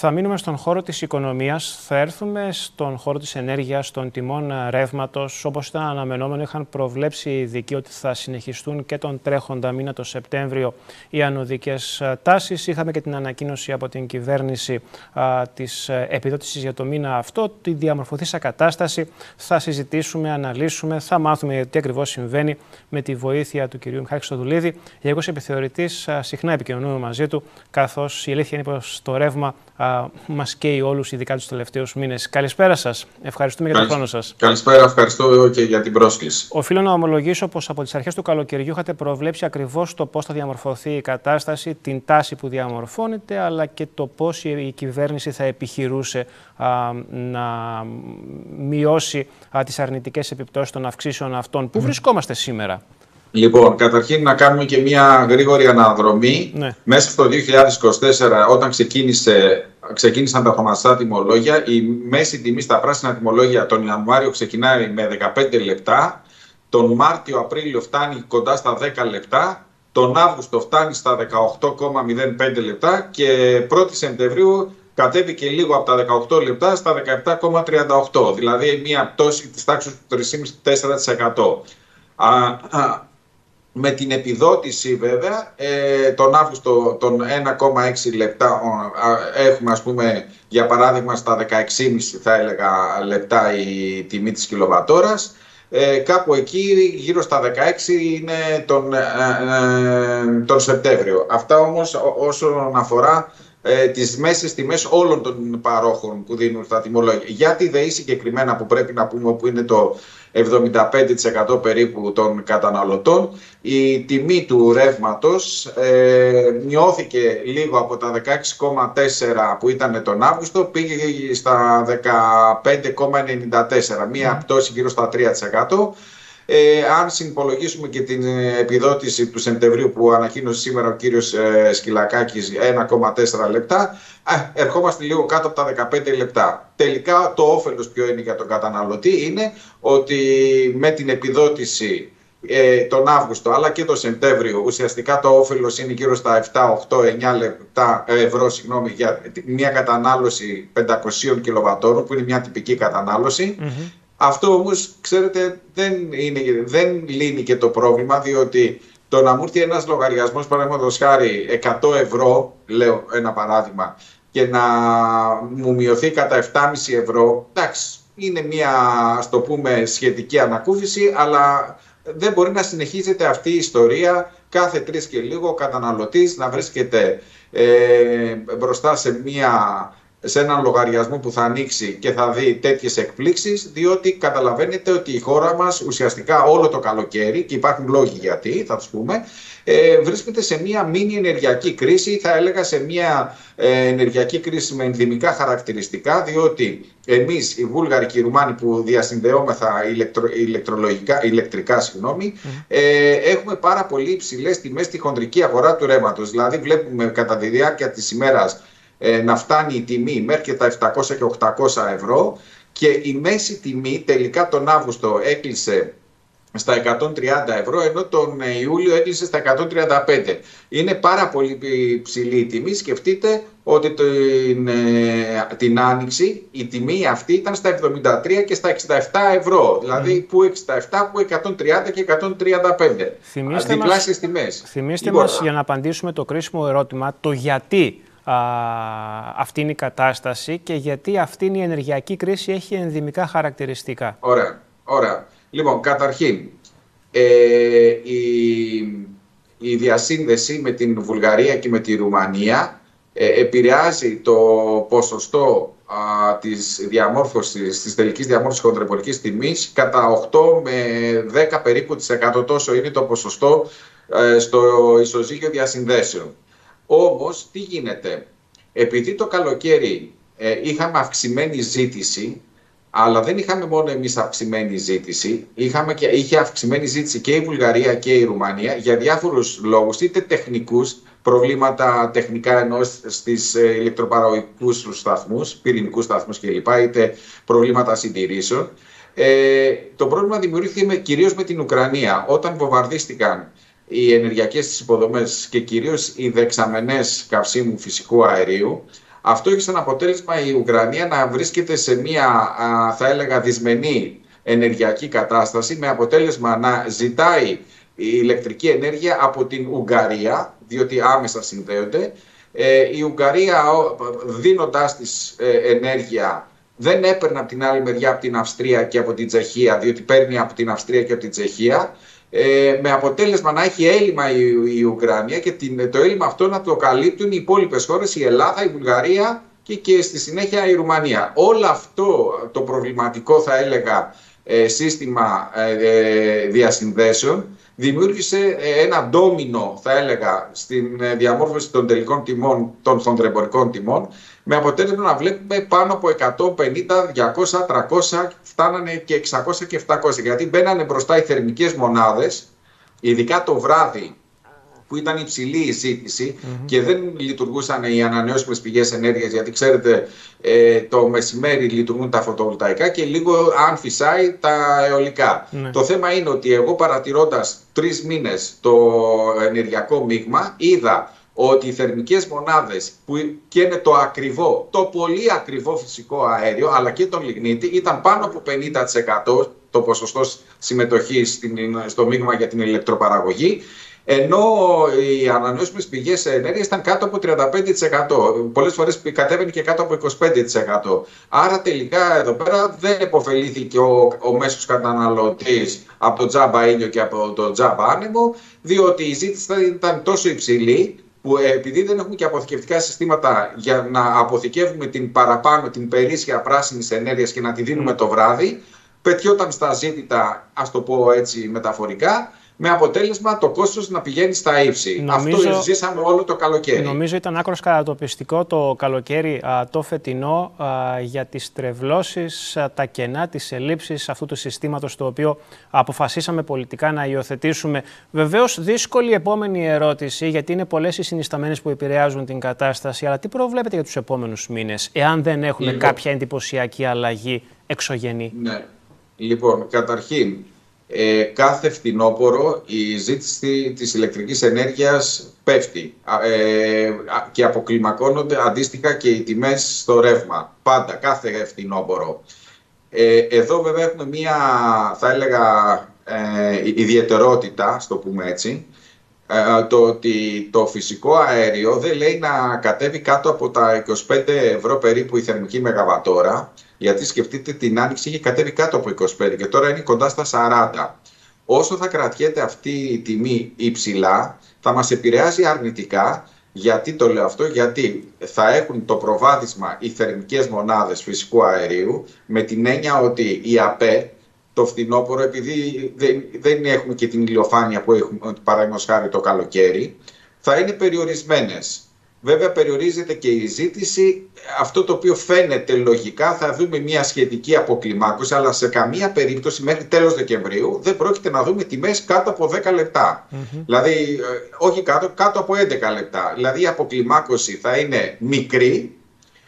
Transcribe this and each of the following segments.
Θα μείνουμε στον χώρο της οικονομίας, θα έρθουμε στον χώρο της ενέργειας, των τιμών ρεύματος. Όπως ήταν αναμενόμενο, είχαν προβλέψει οι ειδικοί ότι θα συνεχιστούν και τον τρέχοντα μήνα, το Σεπτέμβριο, οι ανωδικές τάσεις. Είχαμε και την ανακοίνωση από την κυβέρνηση της επιδότησης για το μήνα αυτό. Τη διαμορφωθήσα κατάσταση θα συζητήσουμε, αναλύσουμε, θα μάθουμε τι ακριβώς συμβαίνει με τη βοήθεια του κυρίου Μιχάλη Χρυστοδουλίδη. Γενικός επιθεωρητής, συχνά επικοινωνούμε μαζί του, καθώς η αλήθεια είναι πως το ρεύμα μας καίει όλους, ειδικά τους τελευταίους μήνες. Καλησπέρα σας. Ευχαριστούμε για τον χρόνο σας. Καλησπέρα, ευχαριστώ και για την πρόσκληση. Οφείλω να ομολογήσω πως από τις αρχές του καλοκαιριού είχατε προβλέψει ακριβώς το πώς θα διαμορφωθεί η κατάσταση, την τάση που διαμορφώνεται, αλλά και το πώς η κυβέρνηση θα επιχειρούσε να μειώσει τις αρνητικές επιπτώσεις των αυξήσεων αυτών. Πού βρισκόμαστε σήμερα? Λοιπόν, καταρχήν να κάνουμε και μια γρήγορη αναδρομή. Ναι. Μέσα στο 2024, όταν ξεκίνησαν τα χωματιστά τιμολόγια, η μέση τιμή στα πράσινα τιμολόγια τον Ιανουάριο ξεκινάει με 15 λεπτά, τον Μάρτιο-Απρίλιο φτάνει κοντά στα 10 λεπτά, τον Αύγουστο φτάνει στα 18,05 λεπτά και 1η Σεπτεμβρίου κατέβηκε λίγο από τα 18 λεπτά στα 17,38, δηλαδή μια πτώση της τάξης του 3,5-4%. Με την επιδότηση βέβαια τον Αύγουστο των 1,6 λεπτά έχουμε, ας πούμε, για παράδειγμα στα 16,5 θα έλεγα λεπτά η τιμή της κιλοβατόρας. Κάπου εκεί γύρω στα 16 είναι τον Σεπτέμβριο. Αυτά όμως όσον αφορά τις μέσες τιμές όλων των παρόχων που δίνουν στα τιμολόγια. Για τη ΔΕΗ συγκεκριμένα, που πρέπει να πούμε που είναι το 75% περίπου των καταναλωτών, η τιμή του ρεύματος μειώθηκε λίγο από τα 16,4 που ήταν τον Αύγουστο, πήγε στα 15,94, μία πτώση γύρω στα 3%. Αν συνυπολογίσουμε και την επιδότηση του Σεπτεμβρίου που ανακοίνωσε σήμερα ο κύριος Σκυλακάκης, 1,4 λεπτά, ερχόμαστε λίγο κάτω από τα 15 λεπτά. Τελικά το όφελος ποιο είναι για τον καταναλωτή? Είναι ότι με την επιδότηση τον Αύγουστο αλλά και τον Σεπτέμβριο ουσιαστικά το όφελος είναι γύρω στα 7, 8, 9 ευρώ για μια κατανάλωση 500 κιλοβατόρων που είναι μια τυπική κατανάλωση. Αυτό όμως, ξέρετε, δεν λύνει και το πρόβλημα, διότι το να μου έρθει ένας λογαριασμός, παραδείγματος χάρη 100 ευρώ, λέω ένα παράδειγμα, και να μου μειωθεί κατά 7,5 ευρώ, εντάξει, είναι μια, ας το πούμε, σχετική ανακούφιση, αλλά δεν μπορεί να συνεχίζεται αυτή η ιστορία κάθε 3 και λίγο ο καταναλωτής να βρίσκεται μπροστά σε έναν λογαριασμό που θα ανοίξει και θα δει τέτοιες εκπλήξεις, διότι καταλαβαίνετε ότι η χώρα μας ουσιαστικά όλο το καλοκαίρι, και υπάρχουν λόγοι γιατί, θα τους πούμε, βρίσκεται σε μια μίνι ενεργειακή κρίση, θα έλεγα σε μια ενεργειακή κρίση με ενδυμικά χαρακτηριστικά, διότι εμείς οι Βούλγαροι και οι Ρουμάνοι που διασυνδεόμεθα ηλεκτρικά, έχουμε πάρα πολύ υψηλές τιμές στη χοντρική αγορά του ρεύματος. Δηλαδή βλέπουμε κατά τη διάρκεια της ημέρας να φτάνει η τιμή μέχρι και τα 700 και 800 ευρώ και η μέση τιμή τελικά τον Αύγουστο έκλεισε στα 130 ευρώ, ενώ τον Ιούλιο έκλεισε στα 135. Είναι πάρα πολύ ψηλή η τιμή. Σκεφτείτε ότι την Άνοιξη η τιμή αυτή ήταν στα 73 και στα 67 ευρώ. Δηλαδή που 67, που 130 και 135. Διπλάσιες τιμές. Θυμήστε μας, για να απαντήσουμε το κρίσιμο ερώτημα, το γιατί αυτή είναι η κατάσταση και γιατί αυτή η ενεργειακή κρίση έχει ενδυμικά χαρακτηριστικά. Ωραία. Λοιπόν, καταρχήν, η διασύνδεση με την Βουλγαρία και με τη Ρουμανία επηρεάζει το ποσοστό της τελικής διαμόρφωσης χοντρεμπορικής τιμής κατά 8 με 10 περίπου %, τόσο είναι το ποσοστό στο ισοζύγιο διασυνδέσεων. Όμως, τι γίνεται? Επειδή το καλοκαίρι είχαμε αυξημένη ζήτηση, αλλά δεν είχαμε μόνο εμείς αυξημένη ζήτηση, είχε αυξημένη ζήτηση και η Βουλγαρία και η Ρουμανία για διάφορους λόγους, είτε τεχνικούς, προβλήματα τεχνικά ενός στις ηλεκτροπαραγωγικούς σταθμούς, πυρηνικούς σταθμούς κλπ, είτε προβλήματα συντηρήσεων. Το πρόβλημα δημιουργήθηκε κυρίως με την Ουκρανία, όταν βομβαρδίστηκαν οι ενεργειακές της υποδομές και κυρίως οι δεξαμενές καυσίμου φυσικού αερίου. Αυτό έχει σαν αποτέλεσμα η Ουκρανία να βρίσκεται σε μια, θα έλεγα, δυσμενή ενεργειακή κατάσταση, με αποτέλεσμα να ζητάει η ηλεκτρική ενέργεια από την Ουγγαρία, διότι άμεσα συνδέονται. Η Ουγγαρία, δίνοντάς της ενέργεια, δεν έπαιρνε από την άλλη μεριά από την Αυστρία και από την Τσεχία, διότι παίρνει από την Αυστρία και από την Τσεχία, με αποτέλεσμα να έχει έλλειμμα η Ουκρανία και το έλλειμμα αυτό να το καλύπτουν οι υπόλοιπες χώρες, η Ελλάδα, η Βουλγαρία και στη συνέχεια η Ρουμανία. Όλο αυτό το προβληματικό, θα έλεγα, σύστημα διασυνδέσεων δημιούργησε ένα ντόμινο, θα έλεγα, στην διαμόρφωση των τελικών τιμών, των χονδρεμπορικών τιμών, με αποτέλεσμα να βλέπουμε πάνω από 150, 200, 300, φτάνανε και 600 και 700, γιατί μπαίνανε μπροστά οι θερμικές μονάδες, ειδικά το βράδυ, που ήταν υψηλή η ζήτηση και δεν λειτουργούσαν οι ανανεώσιμες πηγές ενέργειας, γιατί ξέρετε το μεσημέρι λειτουργούν τα φωτοβολταϊκά και λίγο αν φυσάει τα αιωλικά. Το θέμα είναι ότι εγώ, παρατηρώντας 3 μήνες το ενεργειακό μείγμα, είδα ότι οι θερμικές μονάδες που καίνε το ακριβό, το πολύ ακριβό φυσικό αέριο, αλλά και τον λιγνίτη, ήταν πάνω από 50% το ποσοστό συμμετοχής στο μείγμα για την ηλεκτροπαραγωγή, ενώ οι ανανεώσιμες πηγές ενέργειας ήταν κάτω από 35%. Πολλές φορές κατέβαινε και κάτω από 25%. Άρα τελικά εδώ πέρα δεν επωφελήθηκε ο μέσος καταναλωτής από το τζάμπα ήλιο και από το τζάμπα άνεμο, διότι η ζήτηση ήταν τόσο υψηλή, που επειδή δεν έχουμε και αποθηκευτικά συστήματα για να αποθηκεύουμε την παραπάνω, την περίσσια πράσινης ενέργειας και να τη δίνουμε το βράδυ, πετιόταν στα ζήτητα, ας το πω έτσι μεταφορικά, με αποτέλεσμα το κόστος να πηγαίνει στα ύψη. Αυτό ζήσαμε όλο το καλοκαίρι. Νομίζω ήταν άκρος κατατοπιστικό το καλοκαίρι το φετινό για τις τρευλώσεις, τα κενά, τις ελλείψεις αυτού του συστήματος, το οποίο αποφασίσαμε πολιτικά να υιοθετήσουμε. Βεβαίως δύσκολη επόμενη ερώτηση, γιατί είναι πολλές οι συνισταμένες που επηρεάζουν την κατάσταση, αλλά τι προβλέπετε για τους επόμενους μήνες, εάν δεν έχουμε κάποια εντυπωσιακή αλλαγή εξωγενή? Ναι. Λοιπόν, καταρχήν, κάθε φθινόπωρο η ζήτηση της ηλεκτρικής ενέργειας πέφτει και αποκλιμακώνονται αντίστοιχα και οι τιμές στο ρεύμα. Πάντα, κάθε φθινόπωρο. Εδώ βέβαια έχουμε μία, θα έλεγα, ιδιαιτερότητα, στο πούμε έτσι, το ότι το φυσικό αέριο δεν λέει να κατέβει κάτω από τα 25 ευρώ περίπου η θερμική μεγαβατόρα, γιατί σκεφτείτε την άνοιξη είχε κατέβει κάτω από 25 και τώρα είναι κοντά στα 40. Όσο θα κρατιέται αυτή η τιμή υψηλά, θα μας επηρεάζει αρνητικά. Γιατί το λέω αυτό? Γιατί θα έχουν το προβάδισμα οι θερμικές μονάδες φυσικού αερίου, με την έννοια ότι η ΑΠΕ το φθινόπωρο, επειδή δεν έχουμε και την ηλιοφάνεια που έχουμε, παραδείγματος χάρη, το καλοκαίρι, θα είναι περιορισμένες. Βέβαια περιορίζεται και η ζήτηση, αυτό το οποίο φαίνεται λογικά, θα δούμε μια σχετική αποκλιμάκωση, αλλά σε καμία περίπτωση μέχρι τέλος Δεκεμβρίου δεν πρόκειται να δούμε τιμές κάτω από 10 λεπτά. Δηλαδή, όχι κάτω από 11 λεπτά. Δηλαδή η αποκλιμάκωση θα είναι μικρή,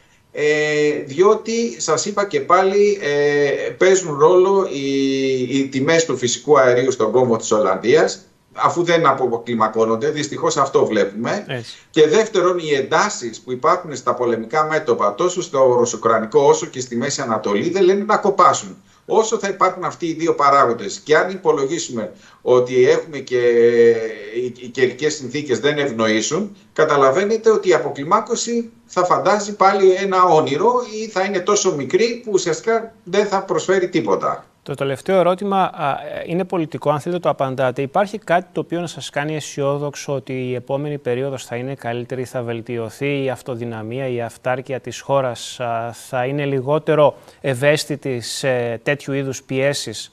διότι σας είπα και πάλι παίζουν ρόλο οι τιμές του φυσικού αερίου στον κόμβο της Ολλανδίας, αφού δεν αποκλιμακώνονται, δυστυχώς αυτό βλέπουμε. Και δεύτερον, οι εντάσεις που υπάρχουν στα πολεμικά μέτωπα, τόσο στο Ρωσοκρανικό όσο και στη Μέση Ανατολή, δεν λένε να κοπάσουν. Όσο θα υπάρχουν αυτοί οι δύο παράγοντες, και αν υπολογίσουμε ότι έχουμε και οι καιρικές συνθήκες δεν ευνοήσουν, καταλαβαίνετε ότι η αποκλιμάκωση θα φαντάζει πάλι ένα όνειρο ή θα είναι τόσο μικρή που ουσιαστικά δεν θα προσφέρει τίποτα. Το τελευταίο ερώτημα είναι πολιτικό, αν θέλετε το απαντάτε. Υπάρχει κάτι το οποίο να σας κάνει αισιόδοξο ότι η επόμενη περίοδος θα είναι καλύτερη, θα βελτιωθεί η αυτοδυναμία, η αυτάρκεια της χώρας, θα είναι λιγότερο ευαίσθητη σε τέτοιου είδους πιέσεις?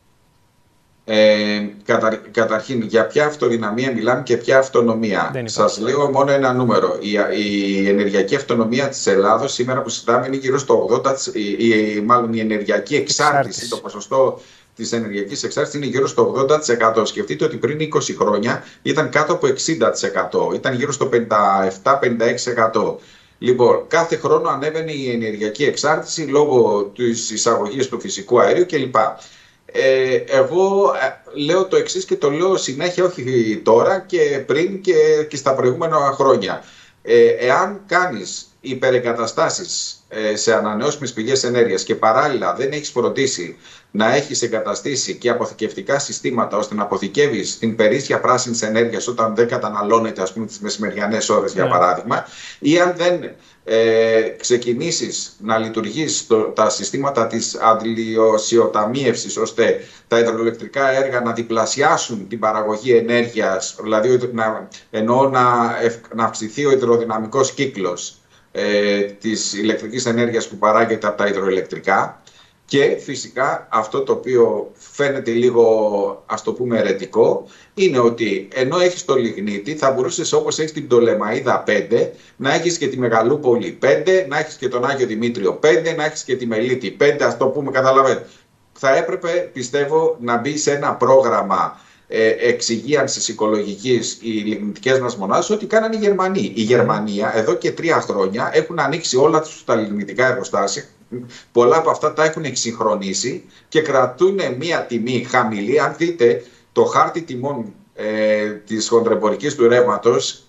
Καταρχήν, για ποια αυτοδυναμία μιλάμε και ποια αυτονομία? Σας λέω μόνο ένα νούμερο. Η ενεργειακή αυτονομία της Ελλάδος σήμερα που συζητάμε είναι γύρω στο 80%, μάλλον η ενεργειακή εξάρτηση, το ποσοστό της ενεργειακής εξάρτησης είναι γύρω στο 80%. Σκεφτείτε ότι πριν 20 χρόνια ήταν κάτω από 60%, ήταν γύρω στο 57-56%. Λοιπόν, κάθε χρόνο ανέβαινε η ενεργειακή εξάρτηση λόγω της εισαγωγής του φυσικού αερίου κλπ. Εγώ λέω το εξής και το λέω συνέχεια, όχι τώρα και πριν και στα προηγούμενα χρόνια. Εάν κάνεις υπερεγκαταστάσεις σε ανανεώσιμες πηγές ενέργειας και παράλληλα δεν έχεις φροντίσει να έχεις εγκαταστήσει και αποθηκευτικά συστήματα ώστε να αποθηκεύεις την περίσσια πράσινης ενέργειας όταν δεν καταναλώνεται, ας πούμε, τις μεσημεριανές ώρες, για παράδειγμα, ή αν δεν ξεκινήσεις να λειτουργείς τα συστήματα της αντιλιοσιοταμίευσης ώστε τα υδροελεκτρικά έργα να διπλασιάσουν την παραγωγή ενέργειας, δηλαδή να αυξηθεί ο υδροδυναμικός κύκλος της ηλεκτρικής ενέργειας που παράγεται από τα υδροελεκτρικά. Και φυσικά αυτό το οποίο φαίνεται λίγο, ας το πούμε, αιρετικό, είναι ότι ενώ έχεις το λιγνίτη, θα μπορούσες, όπως έχεις την Πτολεμαΐδα 5, να έχεις και τη Μεγαλούπολη 5, να έχεις και τον Άγιο Δημήτριο 5, να έχεις και τη Μελίτη 5, ας το πούμε, καταλαβαίνετε. Θα έπρεπε, πιστεύω, να μπει σε ένα πρόγραμμα εξυγίανσης οικολογικής οι λιγνητικές μας μονάδες, ό,τι κάνανε οι Γερμανοί. Η Γερμανία εδώ και 3 χρόνια έχουν ανοίξει όλα τα λιγνητικά εργοστάσια. Πολλά από αυτά τα έχουν εξυγχρονίσει και κρατούν μια τιμή χαμηλή. Αν δείτε το χάρτη τιμών της χονδρεμπορικής του ρεύματος,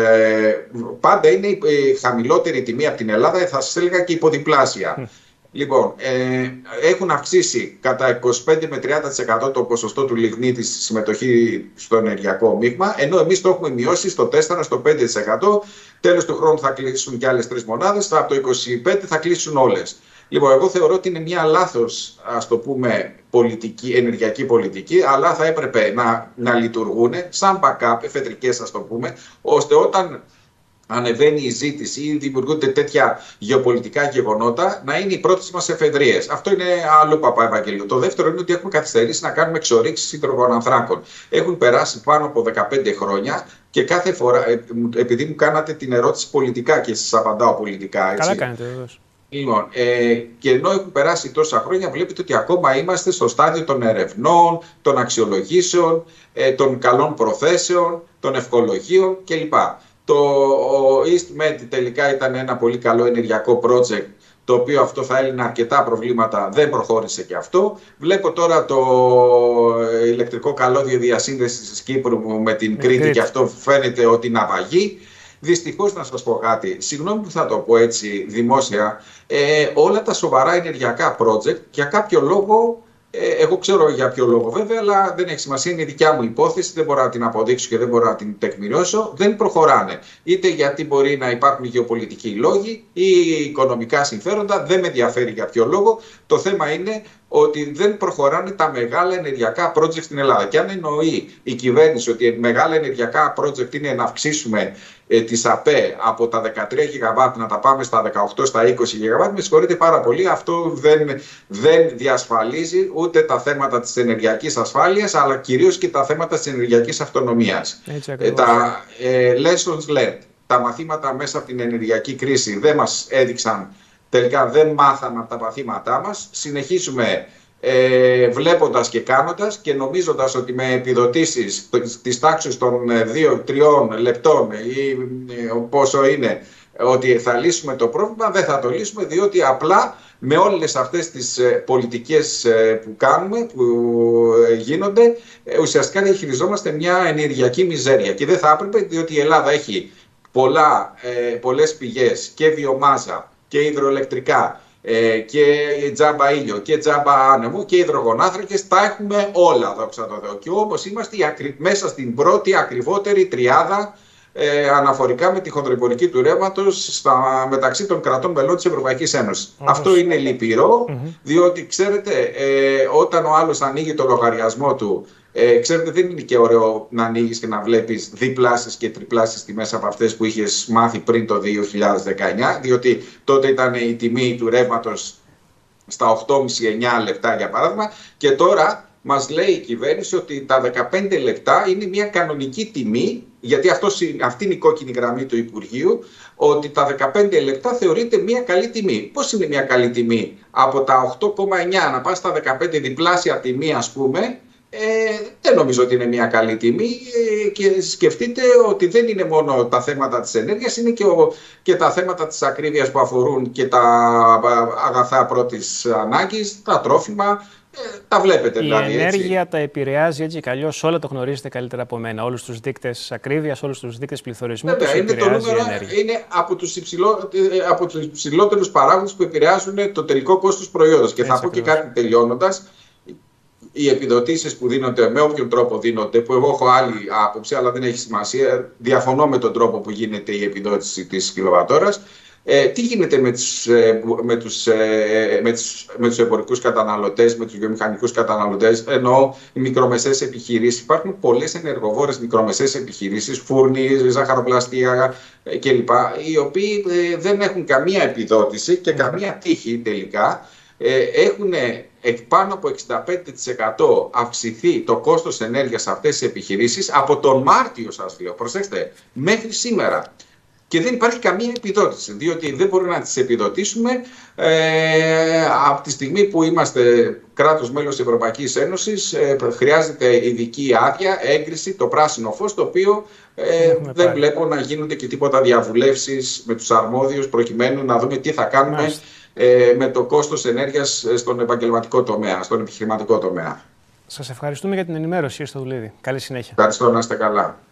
πάντα είναι η χαμηλότερη τιμή από την Ελλάδα, θα σας έλεγα και υποδιπλάσια. Λοιπόν, έχουν αυξήσει κατά 25 με 30% το ποσοστό του λιγνίτη στη συμμετοχή στο ενεργειακό μείγμα, ενώ εμείς το έχουμε μειώσει στο 4, στο 5%. Τέλος του χρόνου θα κλείσουν και άλλες 3 μονάδες, από το 25 θα κλείσουν όλες. Λοιπόν, εγώ θεωρώ ότι είναι μια λάθος, ας το πούμε, ενεργειακή πολιτική, αλλά θα έπρεπε να λειτουργούν σαν backup, εφεδρικές, ας το πούμε, ώστε όταν ανεβαίνει η ζήτηση ή δημιουργούνται τέτοια γεωπολιτικά γεγονότα, να είναι οι πρώτες μας εφεδρίες. Αυτό είναι άλλο Παπαευαγγελίου. Το δεύτερο είναι ότι έχουμε καθυστερήσει να κάνουμε εξορίξεις υδρογονανθράκων. Έχουν περάσει πάνω από 15 χρόνια και κάθε φορά, επειδή μου κάνατε την ερώτηση πολιτικά και σας απαντάω πολιτικά. Έτσι. Καλά κάνετε, βεβαίως. Λοιπόν, και ενώ έχουν περάσει τόσα χρόνια, βλέπετε ότι ακόμα είμαστε στο στάδιο των ερευνών, των αξιολογήσεων, των καλών προθέσεων, των ευχολογίων κλπ. Το EastMed τελικά ήταν ένα πολύ καλό ενεργειακό project, το οποίο αυτό θα έλυνε αρκετά προβλήματα, δεν προχώρησε και αυτό. Βλέπω τώρα το ηλεκτρικό καλώδιο διασύνδεσης της Κύπρου με την Κρήτη και αυτό φαίνεται ότι είναι αβαγή. Δυστυχώς, να σας πω κάτι, συγγνώμη που θα το πω έτσι δημόσια, όλα τα σοβαρά ενεργειακά project για κάποιο λόγο, εγώ ξέρω για ποιο λόγο βέβαια, αλλά δεν έχει σημασία, είναι η δικιά μου υπόθεση, δεν μπορώ να την αποδείξω και δεν μπορώ να την τεκμηριώσω, δεν προχωράνε. Είτε γιατί μπορεί να υπάρχουν γεωπολιτικοί λόγοι ή οικονομικά συμφέροντα, δεν με ενδιαφέρει για ποιο λόγο. Το θέμα είναι ότι δεν προχωράνε τα μεγάλα ενεργειακά project στην Ελλάδα. Και αν εννοεί η κυβέρνηση ότι μεγάλα ενεργειακά project είναι να αυξήσουμε τις ΑΠΕ από τα 13 γιγαβάτ να τα πάμε στα 18, στα 20 γιγαβάτ, με συγχωρείτε πάρα πολύ, αυτό δεν διασφαλίζει ούτε τα θέματα της ενεργειακής ασφάλειας, αλλά κυρίως και τα θέματα της ενεργειακής αυτονομίας. Τα lessons learned, τα μαθήματα μέσα από την ενεργειακή κρίση δεν μας έδειξαν, τελικά δεν μάθαμε από τα παθήματά μας. Συνεχίζουμε βλέποντας και κάνοντας και νομίζοντας ότι με επιδοτήσεις της τάξης των 2-3 λεπτών ή πόσο είναι, ότι θα λύσουμε το πρόβλημα. Δεν θα το λύσουμε, διότι απλά με όλες αυτές τις πολιτικές που κάνουμε, που γίνονται, ουσιαστικά διαχειριζόμαστε μια ενεργειακή μιζέρια. Και δεν θα έπρεπε, διότι η Ελλάδα έχει πολλές πηγές και βιομάζα και υδροελεκτρικά και τζάμπα ήλιο και τζάμπα άνεμο και υδρογονάνθρακες, τα έχουμε όλα, δόξα τω Θεώ. Και όμως είμαστε μέσα στην πρώτη ακριβότερη τριάδα αναφορικά με τη χονδρεμπορική του ρεύματος μεταξύ των κρατών μελών της Ευρωπαϊκής Ένωσης. Αυτό είναι λυπηρό, διότι ξέρετε, όταν ο άλλος ανοίγει το λογαριασμό του, ξέρετε, δεν είναι και ωραίο να ανοίγεις και να βλέπεις διπλάσεις και τριπλάσεις τιμές από αυτές που είχες μάθει πριν το 2019, διότι τότε ήταν η τιμή του ρεύματος στα 8,5-9 λεπτά για παράδειγμα, και τώρα μας λέει η κυβέρνηση ότι τα 15 λεπτά είναι μια κανονική τιμή, γιατί αυτή είναι η κόκκινη γραμμή του Υπουργείου, ότι τα 15 λεπτά θεωρείται μια καλή τιμή. Πώς είναι μια καλή τιμή? Από τα 8,9 να πας στα 15, διπλάσια τιμή ας πούμε, Δεν νομίζω ότι είναι μια καλή τιμή και σκεφτείτε ότι δεν είναι μόνο τα θέματα της ενέργειας, είναι και τα θέματα της ακρίβειας που αφορούν και τα αγαθά πρώτης ανάγκης, τα τρόφιμα, τα βλέπετε δηλαδή. Η ενέργεια τα επηρεάζει έτσι κι αλλιώς, όλα το γνωρίζετε καλύτερα από μένα, όλους τους δείκτες ακρίβειας, όλους τους δείκτες πληθωρισμού. Βέβαια, είναι το νούμερο, είναι από τους υψηλότερους παράγοντες που επηρεάζουν το τελικό κόστος προϊόντος. Και θα πω και κάτι τελειώνοντας. Οι επιδοτήσεις που δίνονται, με όποιον τρόπο δίνονται, που εγώ έχω άλλη άποψη, αλλά δεν έχει σημασία, διαφωνώ με τον τρόπο που γίνεται η επιδότηση της κιλοβατόρας. Τι γίνεται με τους εμπορικούς καταναλωτές, με τους βιομηχανικούς καταναλωτές, ενώ οι μικρομεσαίες επιχειρήσεις, υπάρχουν πολλές ενεργοβόρες μικρομεσαίες επιχειρήσεις, φούρνοι, ζαχαροπλαστεία κλπ, οι οποίοι δεν έχουν καμία επιδότηση και καμία τύχη τελικά. Έχουν πάνω από 65% αυξηθεί το κόστος ενέργειας σε αυτές τις επιχειρήσεις από τον Μάρτιο, σας λέω, προσέξτε, μέχρι σήμερα. Και δεν υπάρχει καμία επιδότηση, διότι δεν μπορούμε να τις επιδοτήσουμε από τη στιγμή που είμαστε κράτος μέλος της Ευρωπαϊκής Ένωσης. Χρειάζεται ειδική άδεια, έγκριση, το πράσινο φως, το οποίο δεν βλέπω να γίνονται και τίποτα διαβουλεύσεις με τους αρμόδιους προκειμένου να δούμε τι θα κάνουμε με το κόστος ενέργειας στον επαγγελματικό τομέα, στον επιχειρηματικό τομέα. Σας ευχαριστούμε για την ενημέρωση, κύριε Στοδουλίδη. Καλή συνέχεια. Ευχαριστώ, να είστε καλά.